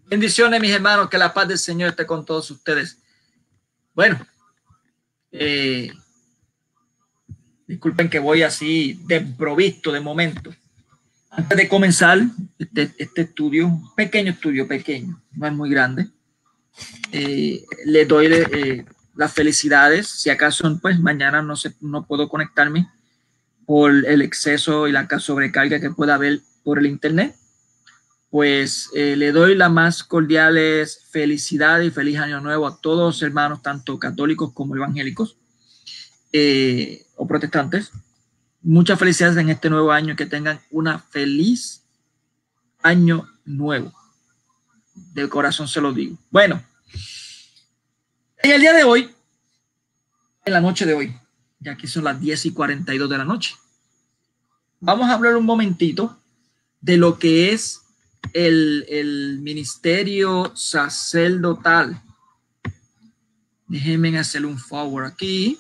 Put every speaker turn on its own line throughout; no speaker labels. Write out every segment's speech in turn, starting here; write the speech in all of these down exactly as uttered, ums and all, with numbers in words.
Bendiciones, mis hermanos, que la paz del Señor esté con todos ustedes. Bueno, eh, disculpen que voy así de improviso de momento. Antes de comenzar este, este estudio, un pequeño estudio, pequeño, no es muy grande, eh, les doy eh, las felicidades. Si acaso, pues mañana no, se, no puedo conectarme por el exceso y la sobrecarga que pueda haber por el internet. Pues eh, le doy las más cordiales felicidades y feliz año nuevo a todos los hermanos, tanto católicos como evangélicos eh, o protestantes. Muchas felicidades en este nuevo año, que tengan una feliz año nuevo. De corazón se lo digo. Bueno, en el día de hoy, en la noche de hoy, ya que son las diez y cuarenta y dos de la noche, vamos a hablar un momentito de lo que es El, el ministerio sacerdotal. Déjenme hacer un forward aquí.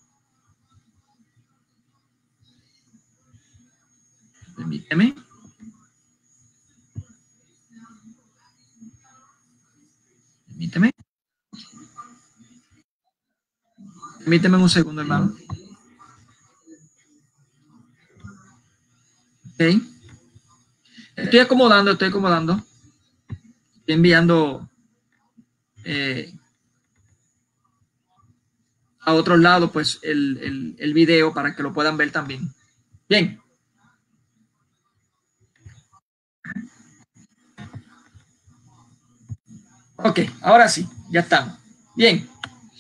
Permíteme. Permíteme. Permíteme un segundo, hermano. Ok. Estoy acomodando, estoy acomodando. Estoy enviando eh, a otro lado, pues, el, el, el video para que lo puedan ver también. Bien. Ok, ahora sí, ya estamos. Bien.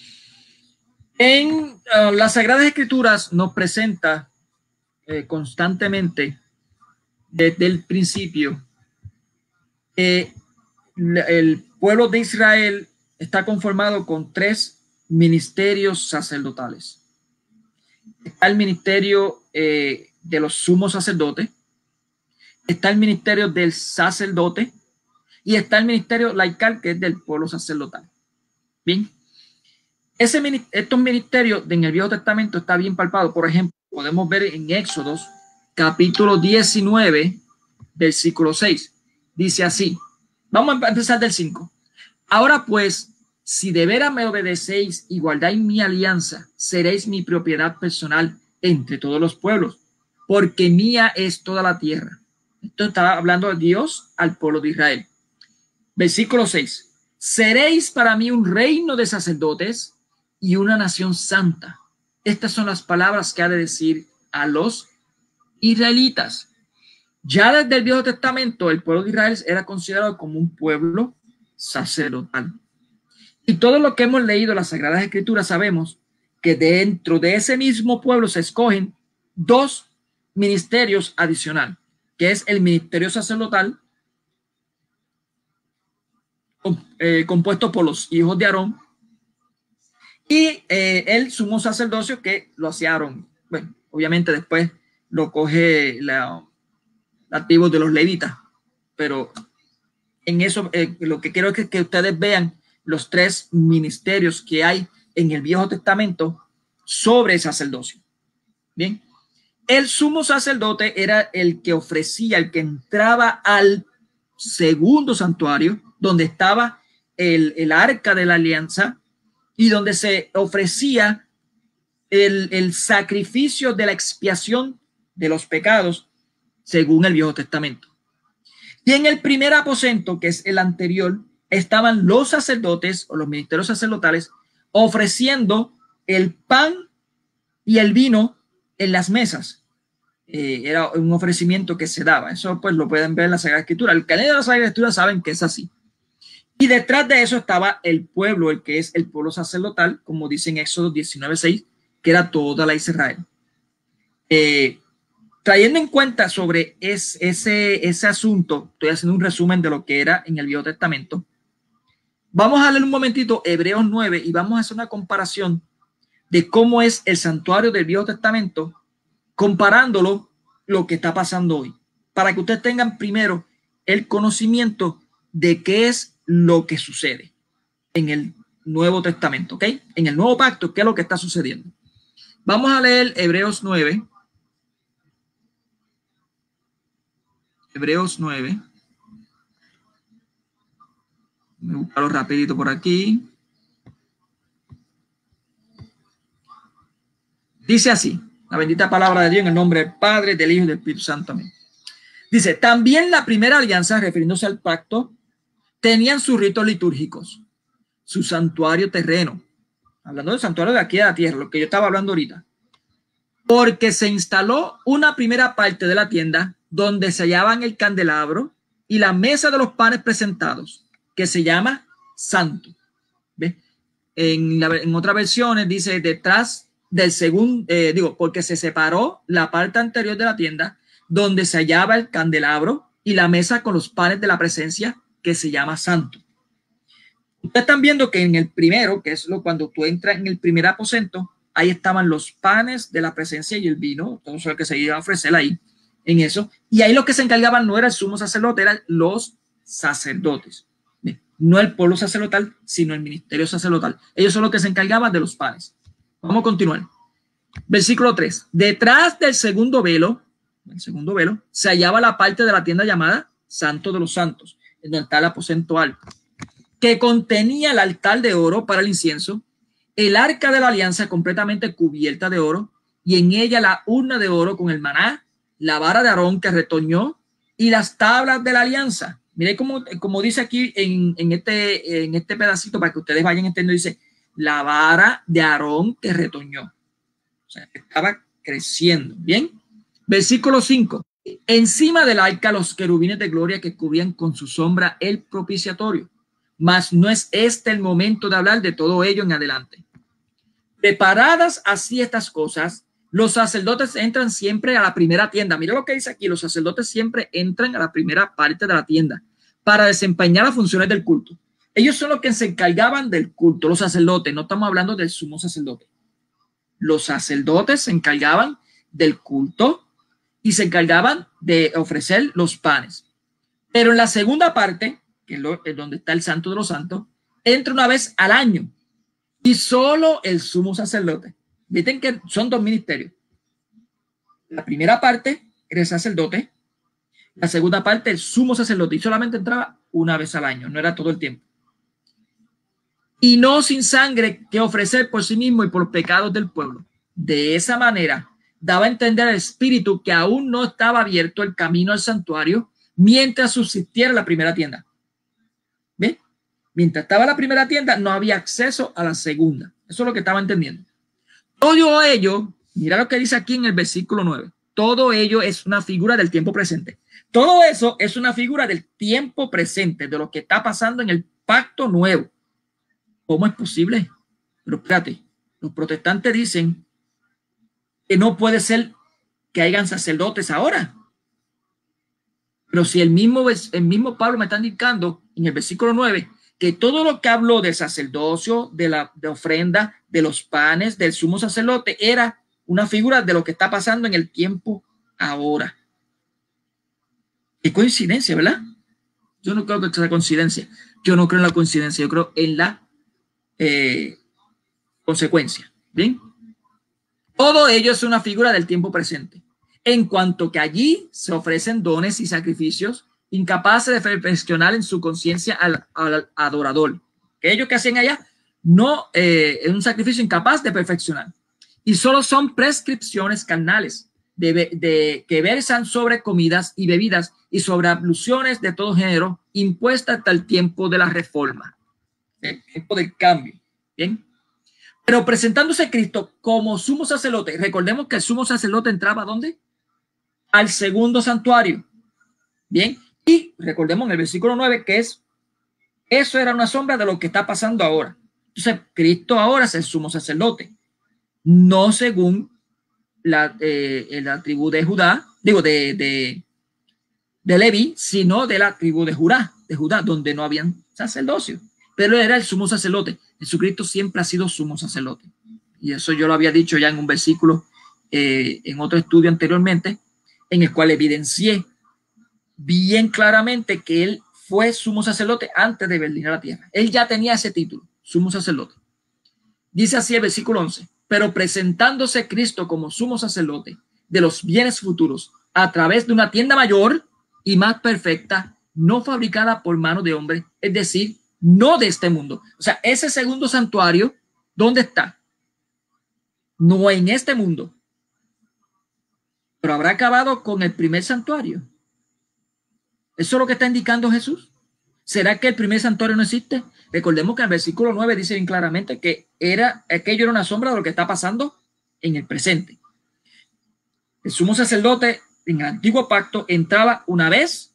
En uh, las Sagradas Escrituras nos presenta eh, constantemente, desde el principio, que el pueblo de Israel está conformado con tres ministerios sacerdotales. Está el ministerio eh, de los sumos sacerdotes, está el ministerio del sacerdote y está el ministerio laical, que es del pueblo sacerdotal. Bien, ese, estos ministerios en el Viejo Testamento está bien palpado. Por ejemplo, podemos ver en Éxodos capítulo diecinueve, versículo seis. Dice así. Vamos a empezar del cinco. Ahora pues, si de veras me obedecéis y guardáis mi alianza, seréis mi propiedad personal entre todos los pueblos, porque mía es toda la tierra. Esto estaba hablando de Dios al pueblo de Israel. Versículo seis. Seréis para mí un reino de sacerdotes y una nación santa. Estas son las palabras que ha de decir a los israelitas. Ya desde el Viejo Testamento, el pueblo de Israel era considerado como un pueblo sacerdotal. Y todo lo que hemos leído en las Sagradas Escrituras sabemos que dentro de ese mismo pueblo se escogen dos ministerios adicionales, que es el ministerio sacerdotal, eh, compuesto por los hijos de Aarón, y eh, el sumo sacerdocio, que lo hacía Aarón. Bueno, obviamente después lo coge la, la tribu de los levitas, pero en eso eh, lo que quiero es que, que ustedes vean los tres ministerios que hay en el Viejo Testamento sobre el sacerdocio. Bien, el sumo sacerdote era el que ofrecía, el que entraba al segundo santuario, donde estaba el, el arca de la alianza y donde se ofrecía el, el sacrificio de la expiación de los pecados según el Viejo Testamento. Y en el primer aposento, que es el anterior, estaban los sacerdotes o los ministerios sacerdotales ofreciendo el pan y el vino en las mesas. Eh, era un ofrecimiento que se daba. Eso pues lo pueden ver en la Sagrada Escritura. El canon de la Sagrada Escritura saben que es así. Y detrás de eso estaba el pueblo, el que es el pueblo sacerdotal, como dice en Éxodo diecinueve seis, que era toda la Israel. Eh, Trayendo en cuenta sobre es, ese, ese asunto, estoy haciendo un resumen de lo que era en el Viejo Testamento. Vamos a leer un momentito Hebreos nueve y vamos a hacer una comparación de cómo es el santuario del Viejo Testamento, comparándolo lo que está pasando hoy, para que ustedes tengan primero el conocimiento de qué es lo que sucede en el Nuevo Testamento, ¿ok? En el Nuevo Pacto, ¿qué es lo que está sucediendo? Vamos a leer Hebreos nueve. Hebreos nueve. Voy a buscarlo rapidito por aquí. Dice así, la bendita palabra de Dios en el nombre del Padre, del Hijo y del Espíritu Santo. Amén. Dice, también la primera alianza, refiriéndose al pacto, tenían sus ritos litúrgicos, su santuario terreno, hablando del santuario de aquí de la tierra, lo que yo estaba hablando ahorita, porque se instaló una primera parte de la tienda donde se hallaban el candelabro y la mesa de los panes presentados, que se llama santo. ¿Ve? En, la, en otras versiones dice detrás del segundo, eh, digo, porque se separó la parte anterior de la tienda donde se hallaba el candelabro y la mesa con los panes de la presencia, que se llama santo. Ustedes están viendo que en el primero, que es lo cuando tú entras en el primer aposento, ahí estaban los panes de la presencia y el vino, todo eso que se iba a ofrecer ahí, en eso. Y ahí lo que se encargaban no era el sumo sacerdote, eran los sacerdotes. No el pueblo sacerdotal, sino el ministerio sacerdotal. Ellos son los que se encargaban de los panes. Vamos a continuar. Versículo tres. Detrás del segundo velo, el segundo velo, se hallaba la parte de la tienda llamada Santo de los Santos, en donde está el aposento alto, que contenía el altar de oro para el incienso, el arca de la alianza completamente cubierta de oro, y en ella la urna de oro con el maná, la vara de Aarón que retoñó, y las tablas de la alianza. Mire como, como dice aquí en, en, este, en este pedacito, para que ustedes vayan entendiendo, dice, la vara de Aarón que retoñó. O sea, estaba creciendo. Bien. Versículo cinco. Encima del arca los querubines de gloria que cubrían con su sombra el propiciatorio. Mas no es este el momento de hablar de todo ello en adelante. Preparadas así estas cosas, los sacerdotes entran siempre a la primera tienda. Mira lo que dice aquí, los sacerdotes siempre entran a la primera parte de la tienda para desempeñar las funciones del culto. Ellos son los que se encargaban del culto, los sacerdotes, no estamos hablando del sumo sacerdote. Los sacerdotes se encargaban del culto y se encargaban de ofrecer los panes. Pero en la segunda parte, que es, lo, es donde está el Santo de los Santos, entra una vez al año y solo el sumo sacerdote. Visten que son dos ministerios. La primera parte era el sacerdote, la segunda parte el sumo sacerdote, y solamente entraba una vez al año, no era todo el tiempo. Y no sin sangre que ofrecer por sí mismo y por los pecados del pueblo. De esa manera daba a entender al Espíritu que aún no estaba abierto el camino al santuario mientras subsistiera la primera tienda. ¿Ve? Mientras estaba la primera tienda no había acceso a la segunda. Eso es lo que estaba entendiendo. Todo ello, mira lo que dice aquí en el versículo nueve. Todo ello es una figura del tiempo presente. Todo eso es una figura del tiempo presente, de lo que está pasando en el pacto nuevo. ¿Cómo es posible? Pero espérate, los protestantes dicen que no puede ser que hayan sacerdotes ahora. Pero si el mismo, el mismo Pablo me está indicando en el versículo nueve que todo lo que habló del sacerdocio, de la de ofrenda, de los panes, del sumo sacerdote, era una figura de lo que está pasando en el tiempo ahora. Qué coincidencia, ¿verdad? Yo no creo que sea coincidencia. Yo no creo en la coincidencia, yo creo en la eh, consecuencia. Bien. Todo ello es una figura del tiempo presente, en cuanto que allí se ofrecen dones y sacrificios incapaces de perfeccionar en su conciencia al, al adorador. Que ellos que hacen allá no eh, es un sacrificio incapaz de perfeccionar. Y solo son prescripciones carnales de, de, que versan sobre comidas y bebidas y sobre abluciones de todo género impuestas hasta el tiempo de la reforma, el tiempo del cambio. Bien. Pero presentándose Cristo como sumo sacerdote, recordemos que el sumo sacerdote entraba ¿dónde? Al segundo santuario. Bien. Y recordemos en el versículo nueve que es, eso era una sombra de lo que está pasando ahora. Entonces, Cristo ahora es el sumo sacerdote, no según la, eh, la tribu de Judá, digo, de, de, de Leví, sino de la tribu de Judá, de Judá, donde no habían sacerdocio. Pero él era el sumo sacerdote. Jesucristo siempre ha sido sumo sacerdote. Y eso yo lo había dicho ya en un versículo, eh, en otro estudio anteriormente, en el cual evidencié bien claramente que él fue sumo sacerdote antes de venir a la tierra. Él ya tenía ese título, sumo sacerdote. Dice así el versículo once, pero presentándose Cristo como sumo sacerdote de los bienes futuros a través de una tienda mayor y más perfecta, no fabricada por mano de hombre, es decir, no de este mundo. O sea, ese segundo santuario, ¿dónde está? No en este mundo, pero habrá acabado con el primer santuario. ¿Eso es lo que está indicando Jesús? ¿Será que el primer santuario no existe? Recordemos que en el versículo nueve dice bien claramente que era, aquello era una sombra de lo que está pasando en el presente. El sumo sacerdote en el antiguo pacto entraba una vez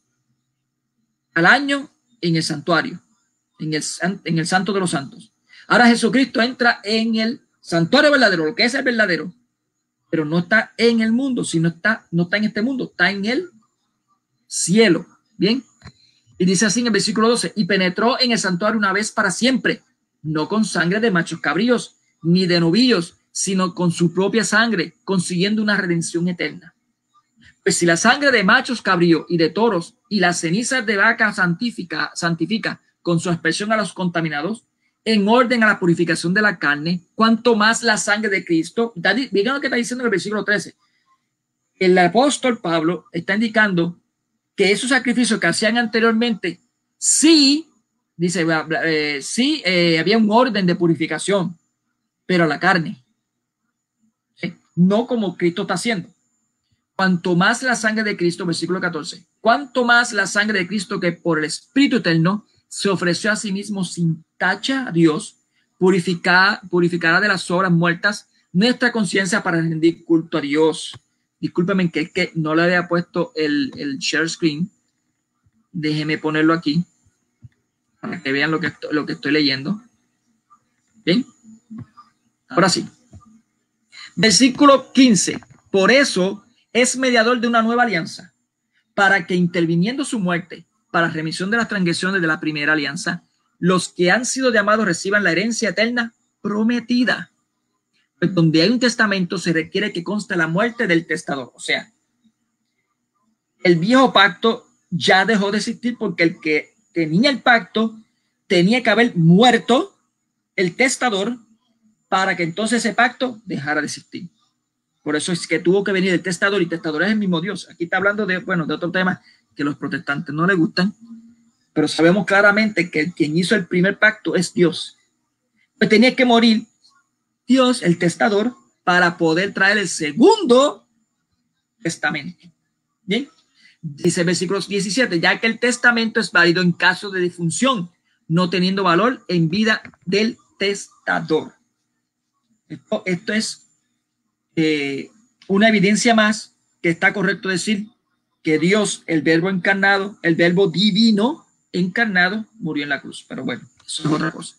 al año en el santuario, en el, en el santo de los santos. Ahora Jesucristo entra en el santuario verdadero, lo que es el verdadero, pero no está en el mundo, sino está, no está en este mundo, está en el cielo. Bien, y dice así en el versículo doce, y penetró en el santuario una vez para siempre, no con sangre de machos cabríos, ni de novillos, sino con su propia sangre, consiguiendo una redención eterna. Pues si la sangre de machos cabríos y de toros y las cenizas de vaca santifica, santifica con su expresión a los contaminados, en orden a la purificación de la carne, cuanto más la sangre de Cristo. Miren lo que está diciendo en el versículo trece. El apóstol Pablo está indicando que esos sacrificios que hacían anteriormente, sí, dice, eh, sí eh, había un orden de purificación, pero a la carne, ¿sí? No como Cristo está haciendo. Cuanto más la sangre de Cristo, versículo catorce, cuanto más la sangre de Cristo que por el Espíritu Eterno se ofreció a sí mismo sin tacha a Dios, purificar, purificará de las obras muertas nuestra conciencia para rendir culto a Dios. Discúlpeme que es que no le había puesto el, el share screen. Déjeme ponerlo aquí para que vean lo que, lo que estoy leyendo. Bien, ahora sí. Versículo quince. Por eso es mediador de una nueva alianza, para que interviniendo su muerte para remisión de las transgresiones de la primera alianza, los que han sido llamados reciban la herencia eterna prometida. Pues donde hay un testamento se requiere que conste la muerte del testador. O sea, el viejo pacto ya dejó de existir porque el que tenía el pacto tenía que haber muerto el testador para que entonces ese pacto dejara de existir. Por eso es que tuvo que venir el testador, y testador es el mismo Dios. Aquí está hablando de, bueno, de otro tema que a los protestantes no les gustan, pero sabemos claramente que quien hizo el primer pacto es Dios. Pues tenía que morir Dios, el testador, para poder traer el segundo testamento. Bien, dice el versículo diecisiete, ya que el testamento es válido en caso de difunción, no teniendo valor en vida del testador. Esto, esto es eh, una evidencia más que está correcto decir que Dios, el verbo encarnado, el verbo divino encarnado, murió en la cruz. Pero bueno, eso es otra cosa.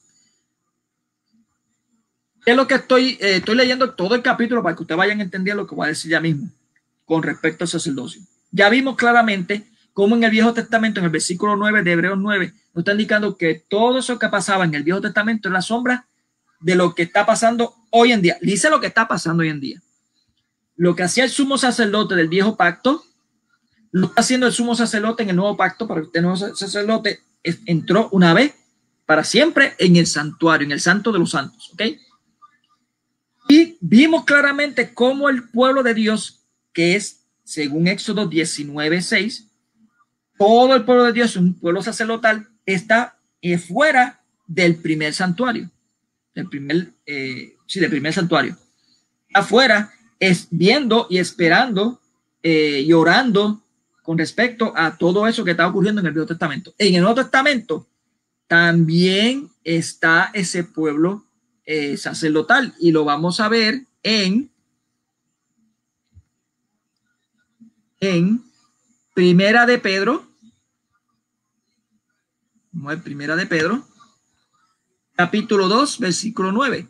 Es lo que estoy, eh, estoy leyendo todo el capítulo para que ustedes vayan a entender lo que voy a decir ya mismo con respecto al sacerdocio. Ya vimos claramente cómo en el Viejo Testamento, en el versículo nueve de Hebreos nueve, nos está indicando que todo eso que pasaba en el Viejo Testamento es la sombra de lo que está pasando hoy en día. Dice lo que está pasando hoy en día. Lo que hacía el sumo sacerdote del Viejo Pacto, lo está haciendo el sumo sacerdote en el Nuevo Pacto, para que este nuevo sacerdote entró una vez para siempre en el santuario, en el Santo de los Santos, ¿ok? Y vimos claramente cómo el pueblo de Dios, que es, según Éxodo diecinueve seis, todo el pueblo de Dios, un pueblo sacerdotal, está eh, fuera del primer santuario, del primer, eh, sí, del primer santuario. Afuera, es viendo y esperando eh, y orando con respecto a todo eso que está ocurriendo en el Viejo Testamento. En el Nuevo Testamento también está ese pueblo Eh, sacerdotal, y lo vamos a ver en en Primera de Pedro. Vamos a ver, Primera de Pedro, capítulo dos, versículo nueve.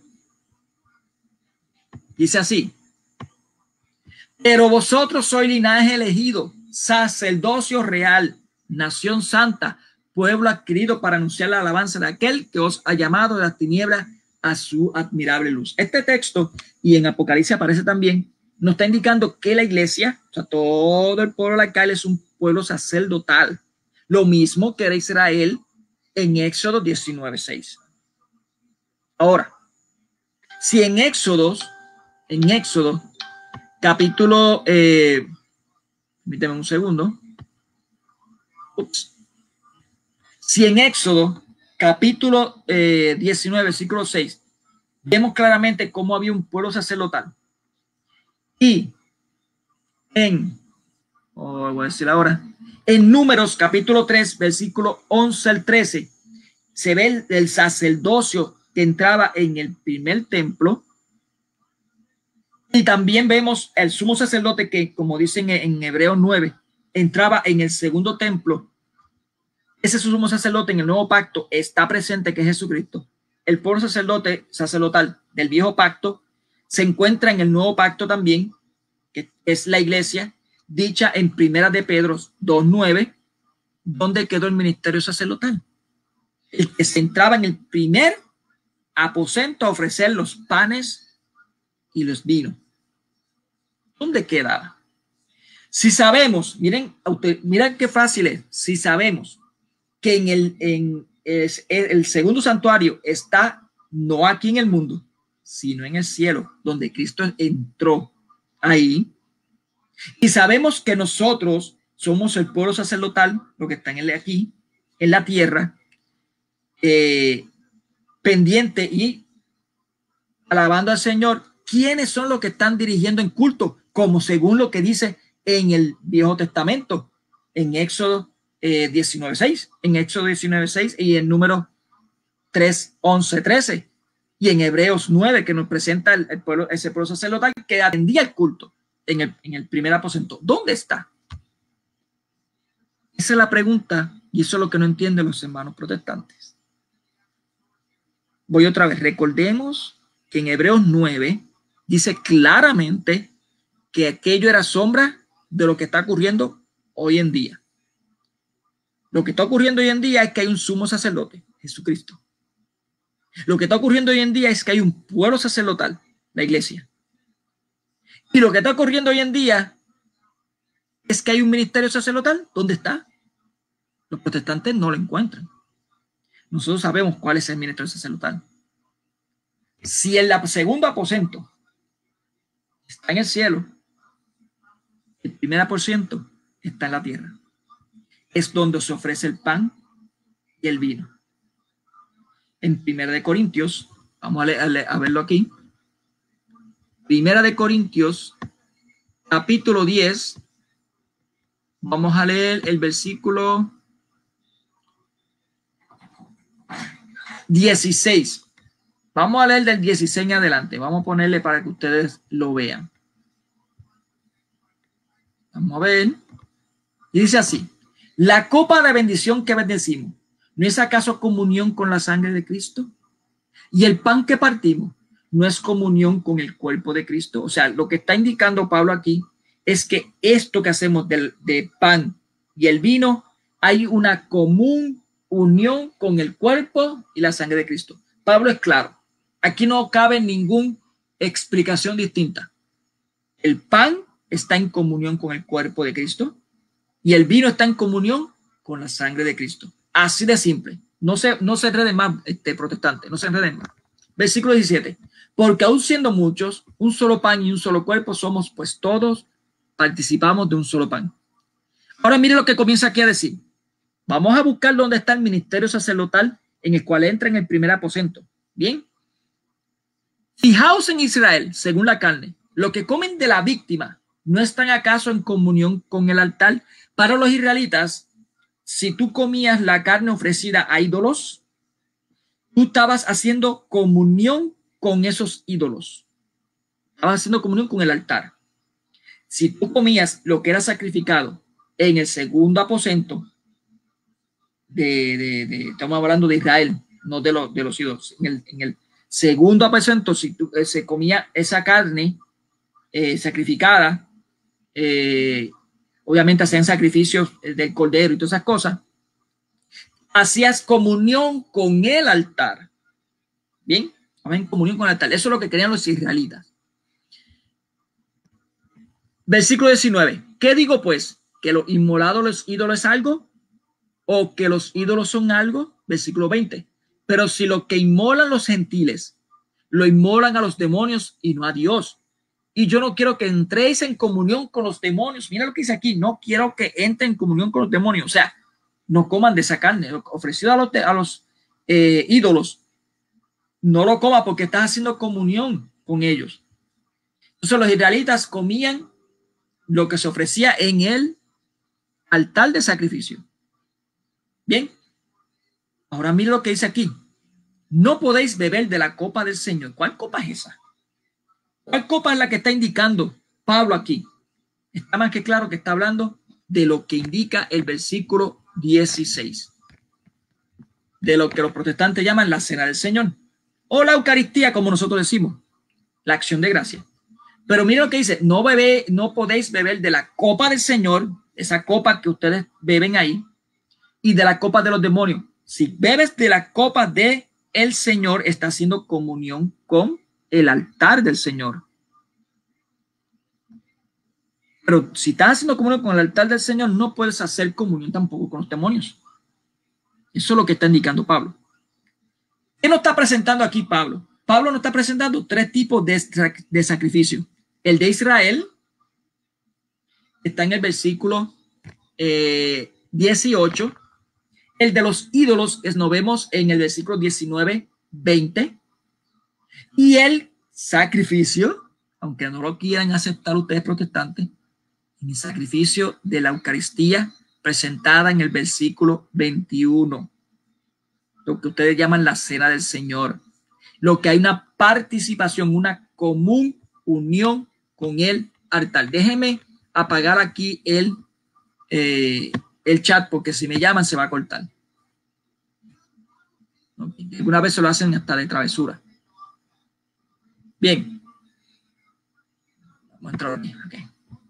Dice así: pero vosotros sois linaje elegido, sacerdocio real, nación santa, pueblo adquirido para anunciar la alabanza de aquel que os ha llamado de las tinieblas a su admirable luz. Este texto, y en Apocalipsis aparece también, nos está indicando que la iglesia, o sea, todo el pueblo laical, es un pueblo sacerdotal. Lo mismo que era Israel en Éxodo diecinueve seis. Ahora, si en Éxodo, en Éxodo, capítulo, eh, permíteme un segundo. Ups. Si en Éxodo, capítulo eh, diecinueve, versículo seis, vemos claramente cómo había un pueblo sacerdotal. Y en, oh, voy a decir ahora, en Números, capítulo tres, versículo once al trece, se ve el, el sacerdocio que entraba en el primer templo. Y también vemos el sumo sacerdote que, como dicen en Hebreos nueve, entraba en el segundo templo. Ese sumo sacerdote en el nuevo pacto está presente, que es Jesucristo. El pueblo sacerdote sacerdotal del viejo pacto se encuentra en el nuevo pacto también, que es la iglesia, dicha en Primera de Pedro dos nueve, donde quedó el ministerio sacerdotal. El que se entraba en el primer aposento a ofrecer los panes y los vinos. ¿Dónde quedaba? Si sabemos, miren, miren qué fácil es, si sabemos que en el, en es, el segundo santuario está no aquí en el mundo, sino en el cielo, donde Cristo entró ahí, y sabemos que nosotros somos el pueblo sacerdotal, lo que está en el, aquí, en la tierra, eh, pendiente y alabando al Señor. ¿Quiénes son los que están dirigiendo en culto? Como según lo que dice en el Viejo Testamento, en Éxodo eh, diecinueve seis, en Éxodo diecinueve seis y en Número tres once trece, y en Hebreos nueve, que nos presenta el, el pueblo, ese pueblo sacerdotal que atendía el culto en el, en el primer aposento. ¿Dónde está? Esa es la pregunta, y eso es lo que no entienden los hermanos protestantes. Voy otra vez. Recordemos que en Hebreos nueve dice claramente que aquello era sombra de lo que está ocurriendo hoy en día. Lo que está ocurriendo hoy en día es que hay un sumo sacerdote, Jesucristo. Lo que está ocurriendo hoy en día es que hay un pueblo sacerdotal, la iglesia. Y lo que está ocurriendo hoy en día es que hay un ministerio sacerdotal. ¿Dónde está? Los protestantes no lo encuentran. Nosotros sabemos cuál es el ministerio sacerdotal. Si el segundo aposento está en el cielo, el primer aposento está en la tierra. Es donde se ofrece el pan y el vino. En Primera de Corintios, vamos a, leer, a verlo aquí. Primera de Corintios, capítulo diez. Vamos a leer el versículo dieciséis. Vamos a leer del dieciséis en adelante. Vamos a ponerle para que ustedes lo vean. Vamos a ver. Y dice así: la copa de bendición que bendecimos, ¿no es acaso comunión con la sangre de Cristo? Y el pan que partimos, ¿no es comunión con el cuerpo de Cristo? O sea, lo que está indicando Pablo aquí es que esto que hacemos del de pan y el vino, hay una común unión con el cuerpo y la sangre de Cristo. Pablo es claro. Aquí no cabe ninguna explicación distinta. El pan está en comunión con el cuerpo de Cristo y el vino está en comunión con la sangre de Cristo. Así de simple. No se, no se enreden más, este, protestante, no se enreden más. Versículo diecisiete. Porque aún siendo muchos, un solo pan y un solo cuerpo somos, pues todos participamos de un solo pan. Ahora mire lo que comienza aquí a decir. Vamos a buscar dónde está el ministerio sacerdotal en el cual entra en el primer aposento. Bien. Fijaos en Israel, según la carne, lo que comen de la víctima, ¿no están acaso en comunión con el altar? Para los israelitas, si tú comías la carne ofrecida a ídolos, tú estabas haciendo comunión con esos ídolos. Estabas haciendo comunión con el altar. Si tú comías lo que era sacrificado en el segundo aposento, de, de, de estamos hablando de Israel, no de, lo, de los ídolos, en el, en el segundo aposento, si tú, eh, se comía esa carne eh, sacrificada, eh, obviamente hacían sacrificios del cordero y todas esas cosas, hacías comunión con el altar. Bien, en comunión con el altar. Eso es lo que querían los israelitas. Versículo diecinueve. ¿Qué digo pues? ¿Que los inmolados los ídolos es algo? ¿O que los ídolos son algo? Versículo veinte. Pero si lo que inmolan los gentiles lo inmolan a los demonios y no a Dios. Y yo no quiero que entréis en comunión con los demonios. Mira lo que dice aquí. No quiero que entren en comunión con los demonios. O sea, no coman de esa carne ofrecida a los, a los eh, ídolos, no lo coma porque estás haciendo comunión con ellos. Entonces los israelitas comían lo que se ofrecía en el altar de sacrificio. Bien, ahora mira lo que dice aquí. No podéis beber de la copa del Señor. ¿Cuál copa es esa? ¿Cuál copa es la que está indicando Pablo aquí? Está más que claro que está hablando de lo que indica el versículo dieciséis, de lo que los protestantes llaman la cena del Señor, o la Eucaristía, como nosotros decimos, la acción de gracia. Pero mira lo que dice, no bebe, no podéis beber de la copa del Señor, esa copa que ustedes beben ahí, y de la copa de los demonios. Si bebes de la copa de el Señor, está haciendo comunión con el altar del Señor. Pero si estás haciendo comunión con el altar del Señor, no puedes hacer comunión tampoco con los demonios. Eso es lo que está indicando Pablo. ¿Qué nos está presentando aquí Pablo? Pablo nos está presentando tres tipos de, de sacrificio. El de Israel está en el versículo eh, dieciocho. El de los ídolos es, nos vemos en el versículo diecinueve, veinte. Y el sacrificio, aunque no lo quieran aceptar ustedes protestantes, en el sacrificio de la Eucaristía presentada en el versículo veintiuno, lo que ustedes llaman la cena del Señor, lo que hay una participación, una común unión con el altar. Déjenme apagar aquí el, eh, el chat porque si me llaman se va a cortar. Alguna vez se lo hacen hasta de travesura. Bien. Vamos a entrar aquí. Okay.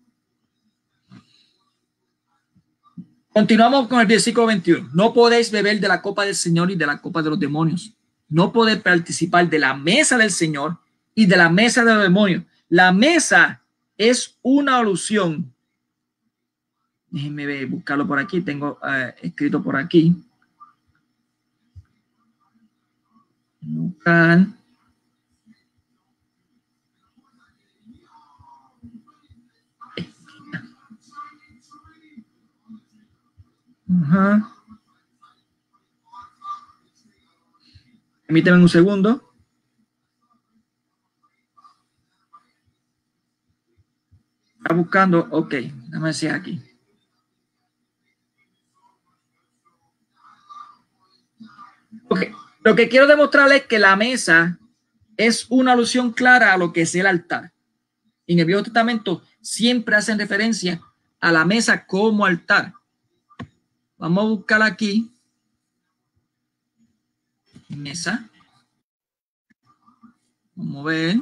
Continuamos con el versículo veintiuno. No podéis beber de la copa del Señor y de la copa de los demonios. No podéis participar de la mesa del Señor y de la mesa de los demonios. La mesa es una alusión. Déjenme ver, buscarlo por aquí. Tengo uh, escrito por aquí. Buscar. Ajá. Permíteme un segundo. Está buscando. Ok, déjame decir aquí. Ok, lo que quiero demostrarles es que la mesa es una alusión clara a lo que es el altar. En el Viejo Testamento siempre hacen referencia a la mesa como altar. Vamos a buscar aquí. Mesa. Vamos a ver.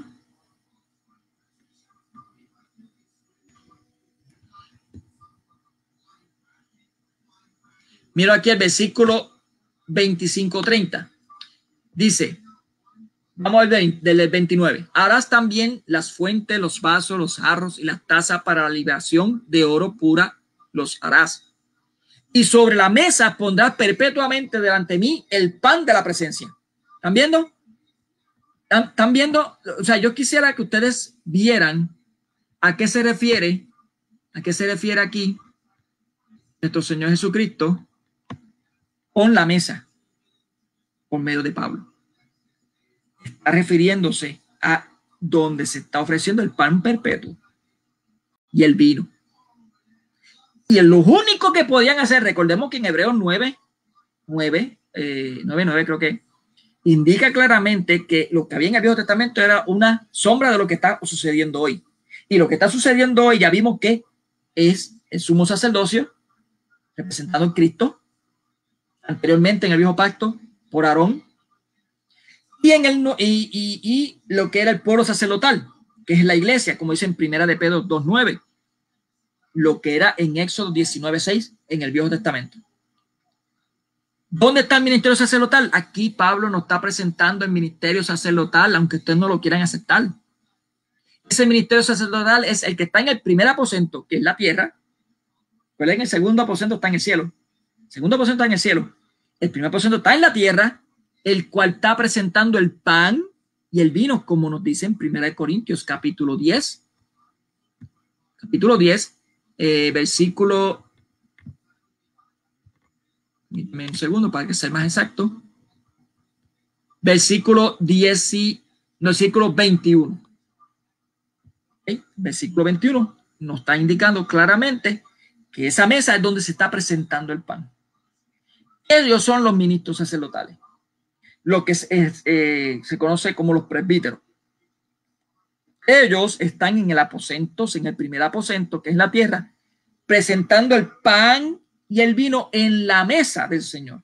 Miro aquí el versículo veinticinco treinta. Dice, vamos al del veintinueve. Harás también las fuentes, los vasos, los jarros y las tazas para la libación de oro pura, los harás. Y sobre la mesa pondrás perpetuamente delante de mí el pan de la presencia. ¿Están viendo? ¿Están, están viendo? O sea, yo quisiera que ustedes vieran a qué se refiere, a qué se refiere aquí nuestro Señor Jesucristo con la mesa por medio de Pablo. Está refiriéndose a donde se está ofreciendo el pan perpetuo y el vino. Y lo único que podían hacer, recordemos que en Hebreos nueve, nueve, eh, nueve, nueve creo que, indica claramente que lo que había en el Viejo Testamento era una sombra de lo que está sucediendo hoy. Y lo que está sucediendo hoy ya vimos que es el sumo sacerdocio representado en Cristo, anteriormente en el Viejo Pacto por Aarón, y, en el, y, y, y lo que era el pueblo sacerdotal, que es la iglesia, como dice en Primera de Pedro dos nueve, lo que era en Éxodo diecinueve seis en el Viejo Testamento. ¿Dónde está el ministerio sacerdotal? Aquí Pablo nos está presentando el ministerio sacerdotal, aunque ustedes no lo quieran aceptar. Ese ministerio sacerdotal es el que está en el primer aposento, que es la tierra, pero en el segundo aposento está en el cielo. El segundo aposento está en el cielo. El primer aposento está en la tierra, el cual está presentando el pan y el vino, como nos dice en Primera de Corintios, capítulo diez. Capítulo diez, eh, versículo... Un segundo para que sea más exacto. versículo diez, y, no, versículo veintiuno. ¿Okay? Versículo veintiuno nos está indicando claramente que esa mesa es donde se está presentando el pan. Ellos son los ministros sacerdotales, lo que es, es, eh, se conoce como los presbíteros. Ellos están en el aposento, en el primer aposento, que es la tierra, presentando el pan y el vino en la mesa del Señor.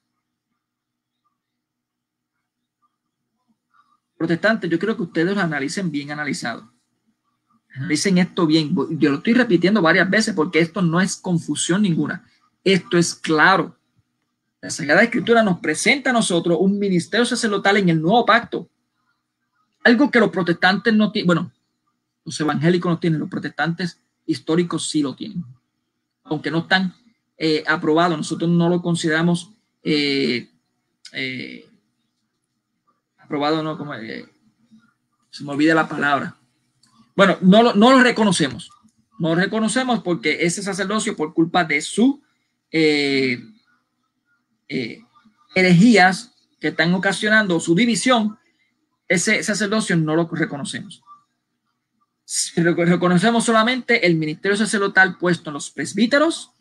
Protestantes, yo creo que ustedes lo analicen bien analizado. Analicen esto bien. Yo lo estoy repitiendo varias veces porque esto no es confusión ninguna. Esto es claro. La Sagrada Escritura nos presenta a nosotros un ministerio sacerdotal en el nuevo pacto. Algo que los protestantes no tienen. Bueno, los evangélicos no tienen, los protestantes históricos sí lo tienen. Aunque no están eh, aprobados, nosotros no lo consideramos eh, eh, aprobado, no, como eh, se me olvida la palabra. Bueno, no lo, no lo reconocemos. No lo reconocemos porque ese sacerdocio, por culpa de su eh, eh, herejías que están ocasionando su división, ese sacerdocio no lo reconocemos. Reconocemos solamente el ministerio sacerdotal puesto en los presbíteros.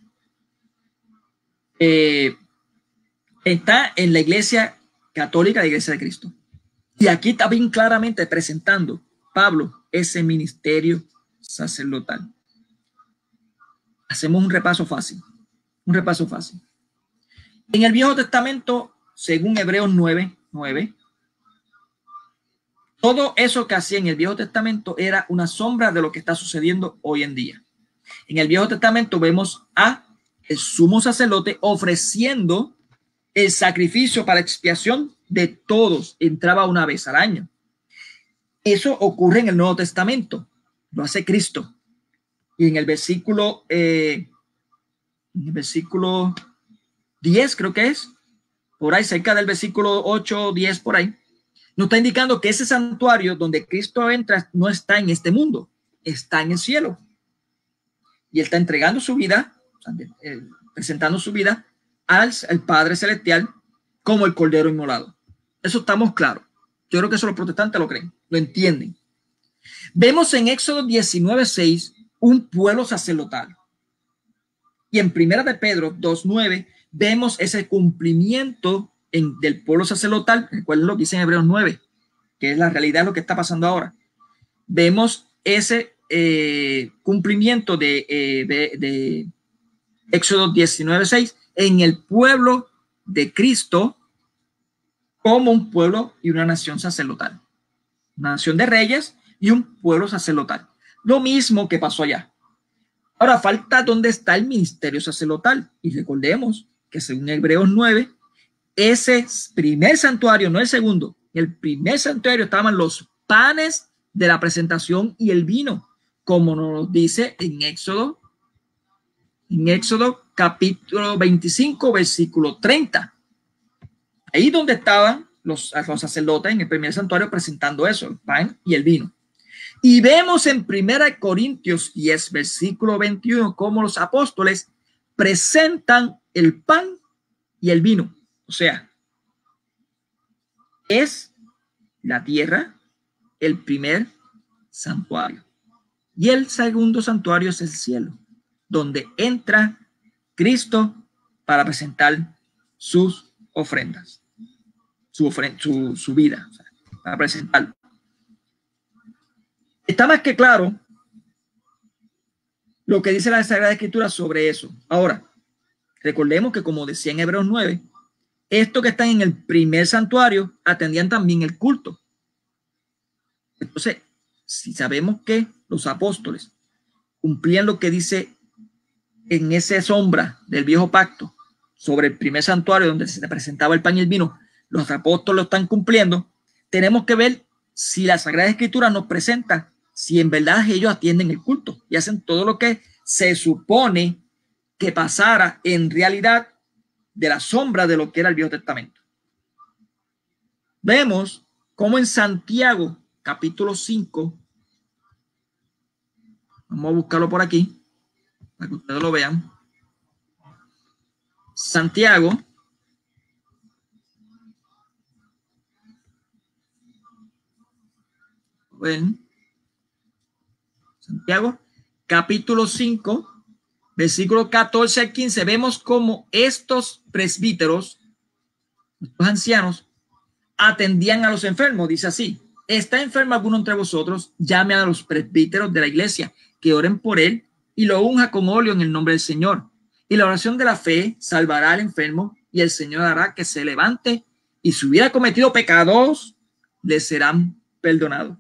Eh, está en la Iglesia Católica, la Iglesia de Cristo. Y aquí está bien claramente presentando Pablo ese ministerio sacerdotal. Hacemos un repaso fácil. Un repaso fácil. En el Viejo Testamento, según Hebreos nueve, nueve, todo eso que hacía en el Viejo Testamento era una sombra de lo que está sucediendo hoy en día. En el Viejo Testamento vemos a el sumo sacerdote ofreciendo el sacrificio para expiación de todos. Entraba una vez al año. Eso ocurre en el Nuevo Testamento. Lo hace Cristo. Y en el versículo, eh, en el versículo diez, creo que es, por ahí, cerca del versículo ocho, diez, por ahí, nos está indicando que ese santuario donde Cristo entra no está en este mundo, está en el cielo. Y él está entregando su vida, presentando su vida al, al Padre Celestial como el Cordero Inmolado. Eso estamos claros. Yo creo que eso los protestantes lo creen, lo entienden. Vemos en Éxodo diecinueve, seis un pueblo sacerdotal. Y en Primera de Pedro dos, nueve vemos ese cumplimiento en, del pueblo sacerdotal. Recuerden lo que dice en Hebreos nueve, que es la realidad de lo que está pasando ahora. Vemos ese eh, cumplimiento de, eh, de, de Éxodo diecinueve, seis en el pueblo de Cristo como un pueblo y una nación sacerdotal. Una nación de reyes y un pueblo sacerdotal. Lo mismo que pasó allá. Ahora falta dónde está el ministerio sacerdotal. Y recordemos que según Hebreos nueve, ese primer santuario, no el segundo, el primer santuario estaban los panes de la presentación y el vino, como nos dice en Éxodo, en Éxodo capítulo veinticinco, versículo treinta. Ahí donde estaban los, los sacerdotes en el primer santuario presentando eso, el pan y el vino. Y vemos en Primera Corintios diez, versículo veintiuno, cómo los apóstoles presentan el pan y el vino. O sea, es la tierra el primer santuario. Y el segundo santuario es el cielo, donde entra Cristo para presentar sus ofrendas, su, ofrenda, su, su vida, o sea, para presentarlo. Está más que claro lo que dice la Sagrada Escritura sobre eso. Ahora, recordemos que como decía en Hebreos nueve, estos que están en el primer santuario atendían también el culto. Entonces, si sabemos que los apóstoles cumplían lo que dice en esa sombra del viejo pacto sobre el primer santuario donde se presentaba el pan y el vino, los apóstoles lo están cumpliendo, tenemos que ver si la Sagrada Escritura nos presenta si en verdad ellos atienden el culto y hacen todo lo que se supone que pasara en realidad de la sombra de lo que era el Viejo Testamento. Vemos cómo en Santiago, capítulo cinco, vamos a buscarlo por aquí, para que ustedes lo vean. Santiago, en Santiago, capítulo cinco, versículo catorce al quince, vemos cómo estos presbíteros, estos ancianos, atendían a los enfermos. Dice así: ¿está enfermo alguno entre vosotros? Llame a los presbíteros de la iglesia, que oren por él y lo unja con óleo en el nombre del Señor. Y la oración de la fe salvará al enfermo, y el Señor hará que se levante, y si hubiera cometido pecados, le serán perdonados.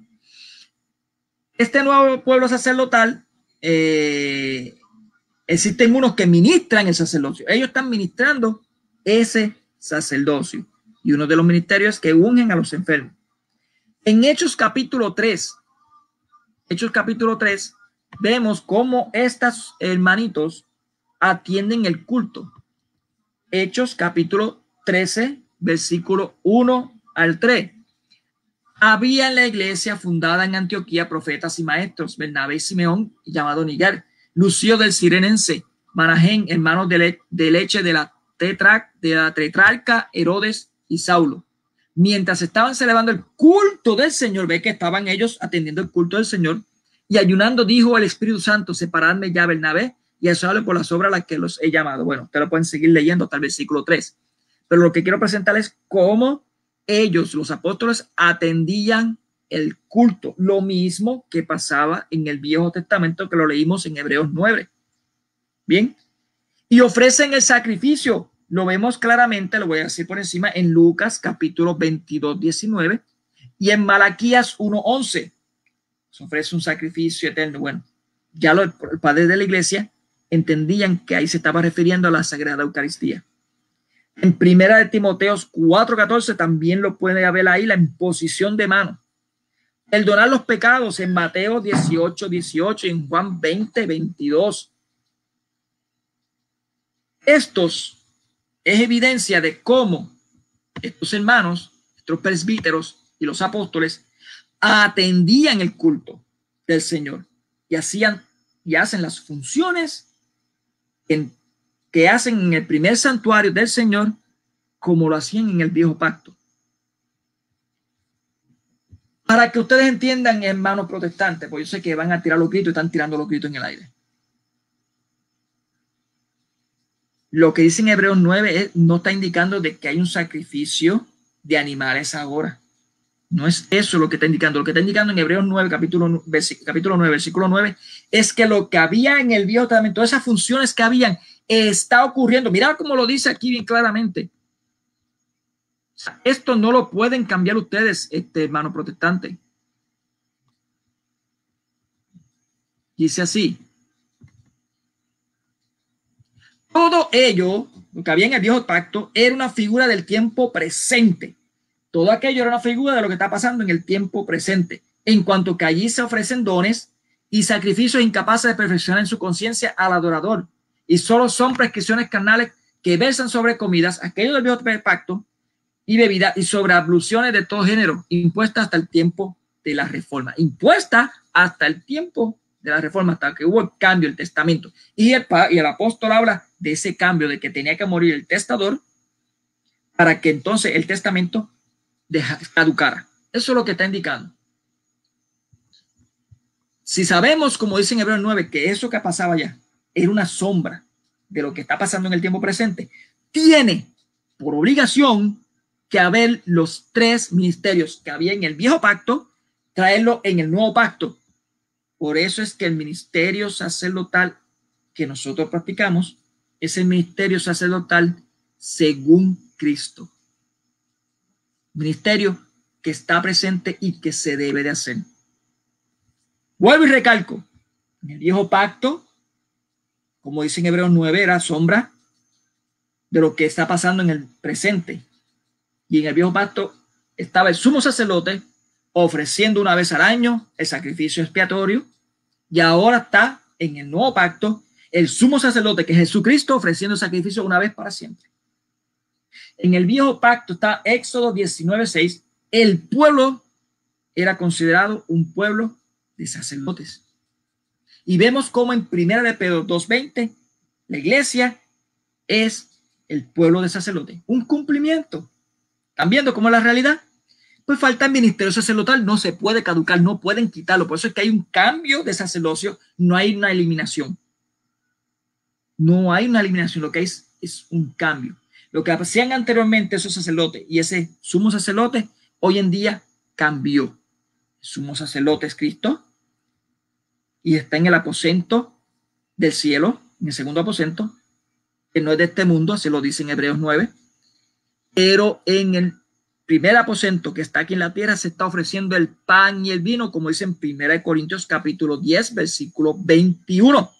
Este nuevo pueblo sacerdotal, eh, existen unos que ministran el sacerdocio. Ellos están ministrando ese sacerdocio. Y uno de los ministerios es que ungen a los enfermos. En Hechos capítulo tres, Hechos capítulo tres, vemos cómo estos hermanitos atienden el culto. Hechos capítulo trece, versículo uno al tres. Había en la iglesia fundada en Antioquía profetas y maestros: Bernabé y Simeón, llamado Niger, Lucio del Cirenense, Manahén, hermanos de, le de leche de la, tetra de la tetrarca Herodes y Saulo. Mientras estaban celebrando el culto del Señor, ve que estaban ellos atendiendo el culto del Señor y ayunando, dijo el Espíritu Santo: separadme ya Bernabé y a Saulo por las obras a las que los he llamado. Bueno, ustedes lo pueden seguir leyendo hasta el versículo tres. Pero lo que quiero presentarles es cómo ellos, los apóstoles, atendían el culto. Lo mismo que pasaba en el Viejo Testamento, que lo leímos en Hebreos nueve. Bien. Y ofrecen el sacrificio. Lo vemos claramente, lo voy a decir por encima, en Lucas capítulo veintidós, diecinueve, y en Malaquías uno, once. Se ofrece un sacrificio eterno. Bueno, ya los padres de la iglesia entendían que ahí se estaba refiriendo a la Sagrada Eucaristía. En Primera de Timoteos cuatro, catorce también lo puede ver ahí, la imposición de manos. Perdonar los pecados en Mateo dieciocho, dieciocho y en Juan veinte, veintidós. Estos es evidencia de cómo estos hermanos, estos presbíteros y los apóstoles atendían el culto del Señor y hacían y hacen las funciones en, que hacen en el primer santuario del Señor, como lo hacían en el viejo pacto. Para que ustedes entiendan, hermanos protestantes, porque yo sé que van a tirar los gritos y están tirando los gritos en el aire. Lo que dice en Hebreos nueve es, no está indicando de que hay un sacrificio de animales ahora. No es eso lo que está indicando. Lo que está indicando en Hebreos nueve, capítulo, capítulo nueve, versículo nueve, es que lo que había en el Viejo Testamento, todas esas funciones que habían, está ocurriendo. Mira cómo lo dice aquí bien claramente. Esto no lo pueden cambiar ustedes, este hermano protestante. Dice así: todo ello, lo que había en el viejo pacto, era una figura del tiempo presente. Todo aquello era una figura de lo que está pasando en el tiempo presente, en cuanto que allí se ofrecen dones y sacrificios incapaces de perfeccionar en su conciencia al adorador, y solo son prescripciones carnales que versan sobre comidas, aquello del viejo pacto, y bebida, y sobre abluciones de todo género, impuestas hasta el tiempo de la reforma. Impuesta hasta el tiempo de la reforma, hasta que hubo el cambio, el testamento. Y el, y el apóstol habla de ese cambio, de que tenía que morir el testador para que entonces el testamento deja, caducara. Eso es lo que está indicando. Si sabemos, como dice en Hebreos nueve, que eso que pasaba allá era una sombra de lo que está pasando en el tiempo presente, tiene por obligación que haber los tres ministerios que había en el viejo pacto, traerlo en el nuevo pacto. Por eso es que el ministerio sacerdotal que nosotros practicamos es el ministerio sacerdotal según Cristo. Ministerio que está presente y que se debe de hacer. Vuelvo y recalco. En el viejo pacto, como dice en Hebreos nueve, era sombra de lo que está pasando en el presente. Y en el viejo pacto estaba el sumo sacerdote ofreciendo una vez al año el sacrificio expiatorio. Y ahora está en el nuevo pacto el sumo sacerdote, que es Jesucristo, ofreciendo el sacrificio una vez para siempre. En el viejo pacto está Éxodo diecinueve, seis. El pueblo era considerado un pueblo de sacerdotes. Y vemos cómo en Primera de Pedro dos veinte la iglesia es el pueblo de sacerdotes. Un cumplimiento. ¿Están viendo cómo es la realidad? pues falta el ministerio sacerdotal, no se puede caducar, no pueden quitarlo. Por eso es que hay un cambio de sacerdocio, no hay una eliminación. No hay una eliminación, lo que hay es, es un cambio. Lo que hacían anteriormente esos sacerdotes y ese sumo sacerdote, hoy en día cambió. El sumo sacerdote es Cristo y está en el aposento del cielo, en el segundo aposento, que no es de este mundo, así lo dice en Hebreos nueve, pero en el primer aposento que está aquí en la tierra se está ofreciendo el pan y el vino, como dice en primera de Corintios capítulo diez, versículo veintiuno.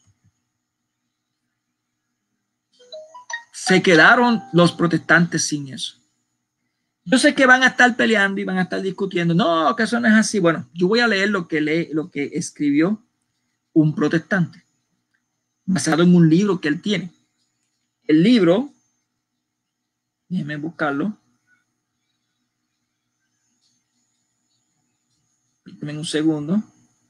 Se quedaron los protestantes sin eso. Yo sé que van a estar peleando y van a estar discutiendo. No, que eso no es así. Bueno, yo voy a leer lo que lee, lo que escribió un protestante, basado en un libro que él tiene. El libro, déjenme buscarlo. Permítanme un segundo.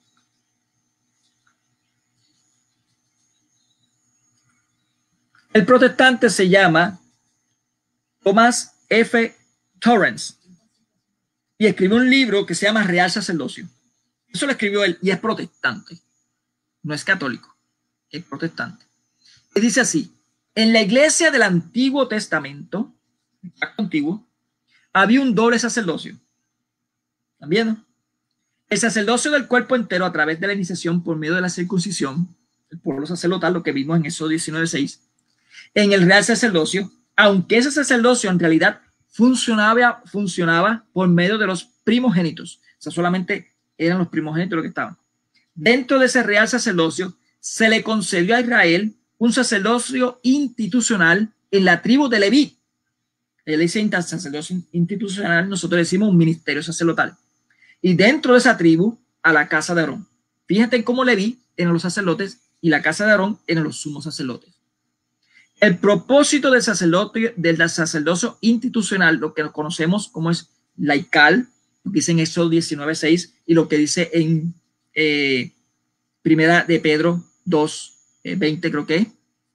El protestante se llama Thomas F. Torrance y escribió un libro que se llama Real Sacerdocio. Eso lo escribió él y es protestante. No es católico, es protestante. Y dice así: en la iglesia del Antiguo Testamento, el Pacto Antiguo, había un doble sacerdocio. ¿Están viendo? El sacerdocio del cuerpo entero a través de la iniciación por medio de la circuncisión, el pueblo sacerdotal, lo que vimos en Éxodo diecinueve seis. En el real sacerdocio, aunque ese sacerdocio en realidad funcionaba, funcionaba por medio de los primogénitos, o sea, solamente eran los primogénitos los que estaban. Dentro de ese real sacerdocio se le concedió a Israel un sacerdocio institucional en la tribu de Leví. Él dice sacerdocio institucional, nosotros decimos un ministerio sacerdotal. Y dentro de esa tribu, a la casa de Aarón. Fíjate cómo Leví eran los sacerdotes y la casa de Aarón eran los sumos sacerdotes. El propósito del sacerdote, del sacerdocio institucional, lo que conocemos como es laical, lo que dice en Éxodo diecinueve seis y lo que dice en eh, Primera de Pedro dos veinte, creo que.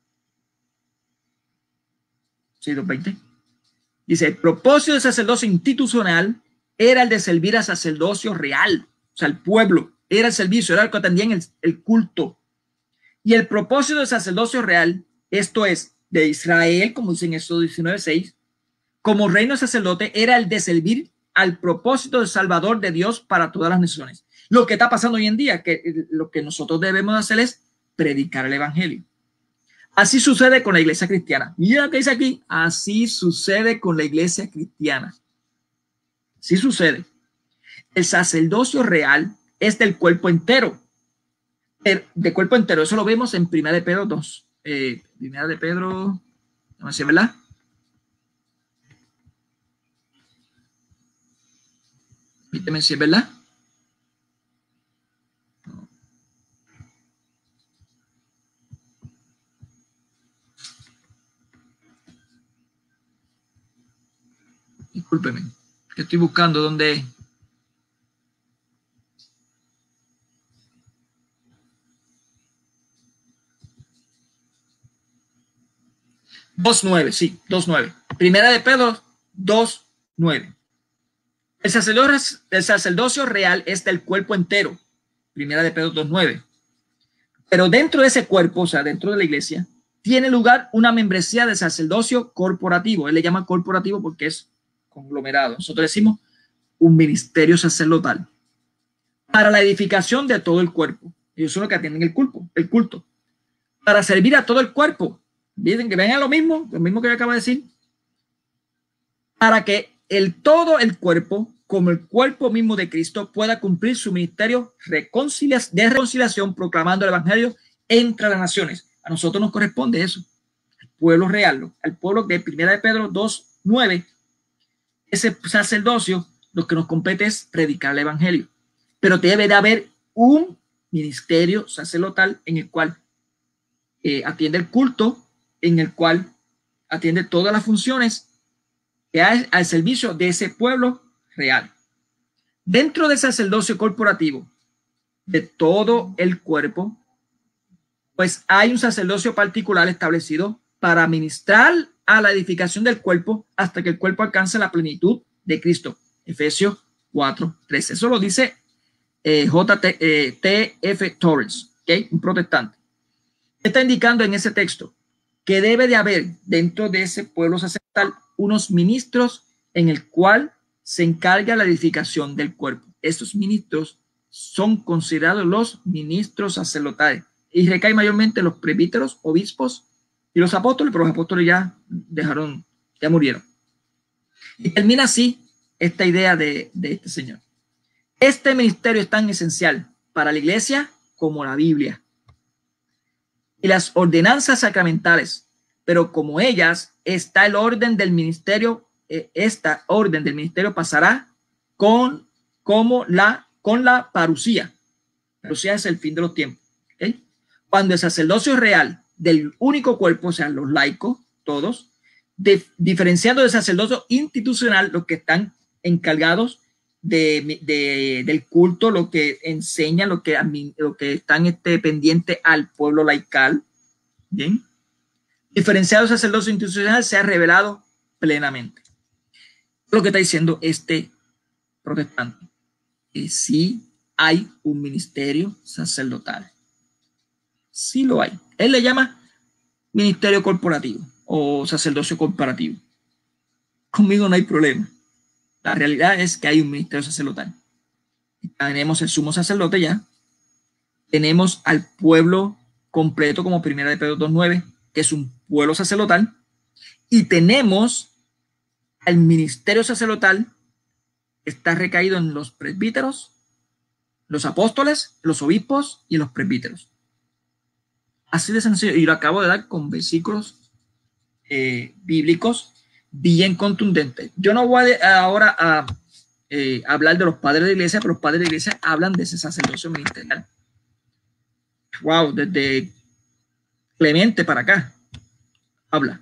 Sí, dos veinte. Dice, el propósito del sacerdocio institucional era el de servir al sacerdocio real, o sea, el pueblo, era el servicio, era el que atendían el, el culto. Y el propósito del sacerdocio real, esto es, de Israel, como dice en Éxodo diecinueve seis, como reino sacerdote, era el de servir al propósito del Salvador de Dios para todas las naciones. Lo que está pasando hoy en día, que lo que nosotros debemos hacer es predicar el evangelio. Así sucede con la iglesia cristiana. Mira lo que dice aquí, así sucede con la iglesia cristiana. Sí sucede. El sacerdocio real es del cuerpo entero. De cuerpo entero. Eso lo vemos en Primera de Pedro dos. Eh, Primera de Pedro, no sé, ¿verdad? Permíteme si es verdad. No. Discúlpeme, que estoy buscando dónde. dos nueve, sí, dos nueve. Primera de Pedro dos nueve. El sacerdocio, el sacerdocio real es del cuerpo entero. Primera de Pedro dos nueve. Pero dentro de ese cuerpo, o sea, dentro de la iglesia, tiene lugar una membresía de sacerdocio corporativo. Él le llama corporativo porque es conglomerado. Nosotros decimos un ministerio sacerdotal para la edificación de todo el cuerpo. Ellos son los que atienden el culto, el culto. Para servir a todo el cuerpo. Miren que vengan lo mismo, lo mismo que yo acabo de decir. Para que el todo el cuerpo, como el cuerpo mismo de Cristo, pueda cumplir su ministerio de reconciliación, proclamando el evangelio entre las naciones. A nosotros nos corresponde eso, al pueblo real, al pueblo de Primera de Pedro dos nueve. Ese sacerdocio, lo que nos compete es predicar el evangelio. Pero debe de haber un ministerio sacerdotal en el cual eh, atiende el culto, en el cual atiende todas las funciones que hay al servicio de ese pueblo real. Dentro del sacerdocio corporativo de todo el cuerpo, pues hay un sacerdocio particular establecido para ministrar a la edificación del cuerpo hasta que el cuerpo alcance la plenitud de Cristo. Efesios cuatro trece. Eso lo dice eh, J T F Torres, ¿okay? Un protestante. Está indicando en ese texto que debe de haber dentro de ese pueblo sacerdotal unos ministros en el cual se encarga la edificación del cuerpo. Estos ministros son considerados los ministros sacerdotales y recae mayormente los presbíteros, obispos y los apóstoles, pero los apóstoles ya dejaron, ya murieron. Y termina así esta idea de, de este señor. Este ministerio es tan esencial para la iglesia como la Biblia y las ordenanzas sacramentales, pero como ellas está el orden del ministerio, eh, esta orden del ministerio pasará con, como la, con la parucía. Parucía es el fin de los tiempos. ¿Okay? Cuando el sacerdocio real del único cuerpo, o sea, los laicos, todos, de, diferenciando del sacerdocio institucional, los que están encargados de, de, del culto, lo que enseñan, lo que, lo que están este, pendientes al pueblo laical, ¿bien? Diferenciado del sacerdocio institucional se ha revelado plenamente. Lo que está diciendo este protestante, que sí hay un ministerio sacerdotal. Sí lo hay. Él le llama ministerio corporativo o sacerdocio corporativo. Conmigo no hay problema. La realidad es que hay un ministerio sacerdotal. Tenemos el sumo sacerdote ya. Tenemos al pueblo completo como primera de Pedro dos nueve, que es un pueblo sacerdotal. Y tenemos al ministerio sacerdotal que está recaído en los presbíteros, los apóstoles, los obispos y los presbíteros. Así de sencillo. Y lo acabo de dar con versículos eh, bíblicos bien contundentes. Yo no voy a, ahora a eh, hablar de los padres de la iglesia, pero los padres de la iglesia hablan de ese sacerdocio ministerial. Wow, desde Clemente para acá habla.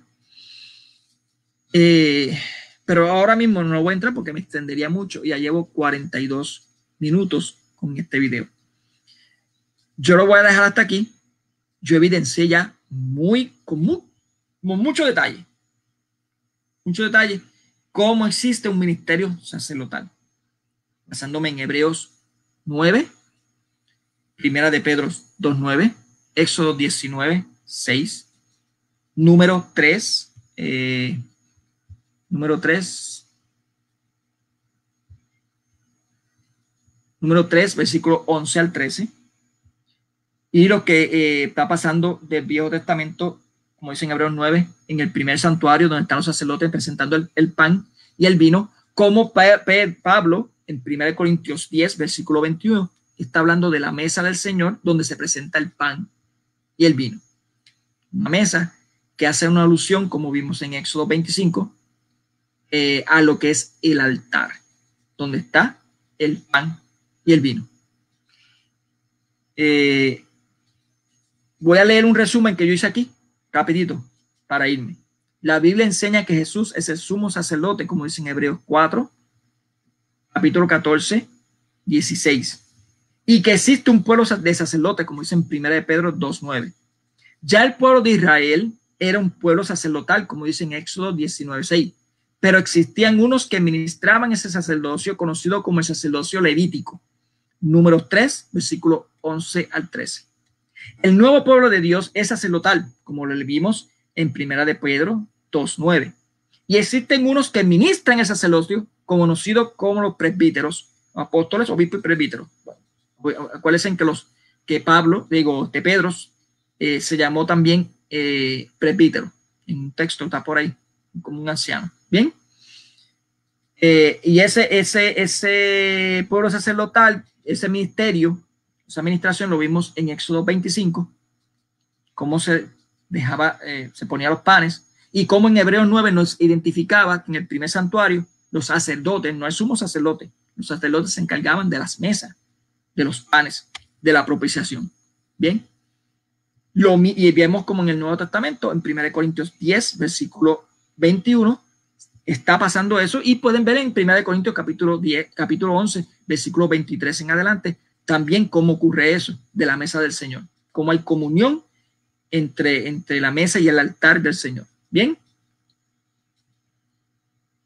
Eh, pero ahora mismo no voy a entrar porque me extendería mucho. Ya llevo cuarenta y dos minutos con este video. Yo lo voy a dejar hasta aquí. Yo evidencié ya muy, con, muy, con mucho detalle, mucho detalle, cómo existe un ministerio sacerdotal. Basándome en Hebreos nueve, Primera de Pedro dos nueve, Éxodo diecinueve seis, número tres, eh, número tres, número tres, versículo once al trece. Y lo que eh, está pasando del Viejo Testamento, como dice en Hebreos nueve, en el primer santuario donde están los sacerdotes presentando el, el pan y el vino, como pa pa Pablo en primera de Corintios diez, versículo veintiuno, está hablando de la mesa del Señor donde se presenta el pan y el vino. Una mesa que hace una alusión, como vimos en Éxodo veinticinco, eh, a lo que es el altar, donde está el pan y el vino. Eh, Voy a leer un resumen que yo hice aquí, rapidito, para irme. La Biblia enseña que Jesús es el sumo sacerdote, como dice en Hebreos cuatro, capítulo catorce, dieciséis. Y que existe un pueblo de sacerdotes, como dice en primera de Pedro dos nueve. Ya el pueblo de Israel era un pueblo sacerdotal, como dice en Éxodo diecinueve seis. Pero existían unos que ministraban ese sacerdocio, conocido como el sacerdocio levítico. Número tres, versículo once al trece. El nuevo pueblo de Dios es sacerdotal, como lo vimos en primera de Pedro dos nueve. Y existen unos que ministran el sacerdocio, conocido como los presbíteros, apóstoles, obispos y presbíteros. Bueno, acuérdense que los que Pablo, digo, de Pedro, eh, se llamó también eh, presbítero. En un texto está por ahí, como un anciano. Bien. Eh, y ese, ese, ese pueblo sacerdotal, ese ministerio, esa administración lo vimos en Éxodo veinticinco, cómo se dejaba, eh, se ponía los panes, y cómo en Hebreos nueve nos identificaba que en el primer santuario los sacerdotes, no el sumo sacerdote, los sacerdotes se encargaban de las mesas, de los panes, de la propiciación. Bien, lo, y vemos como en el Nuevo Testamento, en primera de Corintios diez, versículo veintiuno, está pasando eso, y pueden ver en primera de Corintios capítulo diez, capítulo once, versículo veintitrés en adelante, también cómo ocurre eso de la mesa del Señor, cómo hay comunión entre, entre la mesa y el altar del Señor. Bien.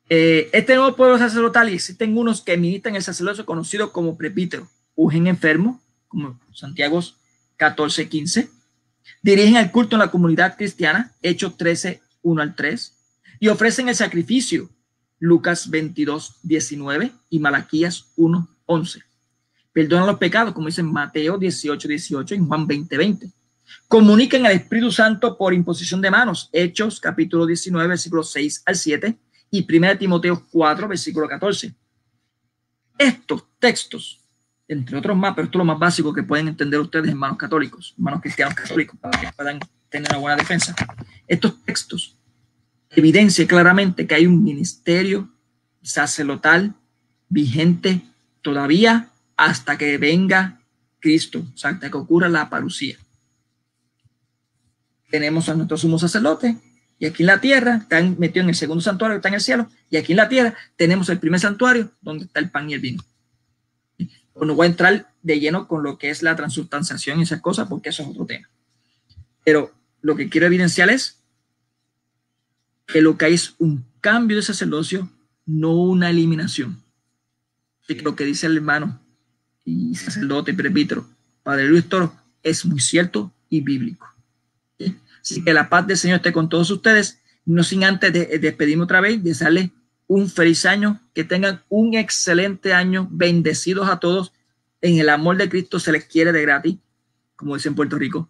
Eh, este nuevo pueblo sacerdotal, y existen unos que ministran el sacerdocio conocido como presbítero, ungen enfermos, como Santiago catorce quince, dirigen el culto en la comunidad cristiana, Hechos trece uno al tres, y ofrecen el sacrificio, Lucas veintidós diecinueve y Malaquías uno once. Perdonan los pecados, como dicen Mateo dieciocho dieciocho y Juan veinte veinte. Comunican al Espíritu Santo por imposición de manos, Hechos capítulo diecinueve, versículos seis al siete, y primera Timoteo cuatro, versículo catorce. Estos textos, entre otros más, pero esto es lo más básico que pueden entender ustedes, hermanos católicos, hermanos cristianos católicos, para que puedan tener una buena defensa. Estos textos evidencian claramente que hay un ministerio sacerdotal vigente todavía hasta que venga Cristo, o sea, hasta que ocurra la parucía. Tenemos a nuestro sumo sacerdote, y aquí en la tierra están metidos en el segundo santuario que está en el cielo, y aquí en la tierra tenemos el primer santuario donde está el pan y el vino. No voy a entrar de lleno con lo que es la transubstanciación y esas cosas, porque eso es otro tema. Pero lo que quiero evidenciar es que lo que hay es un cambio de sacerdocio, no una eliminación. Así que lo que dice el hermano y sacerdote presbítero Padre Luis Toro es muy cierto y bíblico. ¿Sí? Así que la paz del Señor esté con todos ustedes, no sin antes de, de despedirme otra vez, desearles un feliz año, que tengan un excelente año, bendecidos a todos, en el amor de Cristo se les quiere de gratis, como dice en Puerto Rico,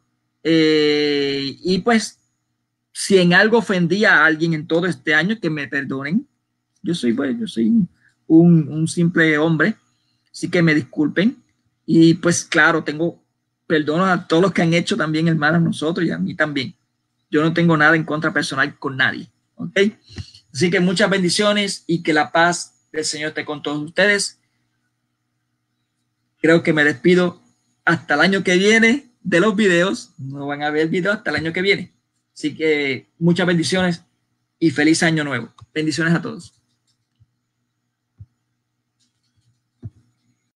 eh, y pues si en algo ofendí a alguien en todo este año, que me perdonen. Yo soy, pues, yo soy un, un simple hombre, así que me disculpen. Y pues claro, tengo perdono a todos los que han hecho también el mal a nosotros y a mí también. Yo no tengo nada en contra personal con nadie, ¿ok? Así que muchas bendiciones y que la paz del Señor esté con todos ustedes. Creo que me despido hasta el año que viene de los videos. No van a ver videos hasta el año que viene. Así que muchas bendiciones y feliz año nuevo. Bendiciones a todos.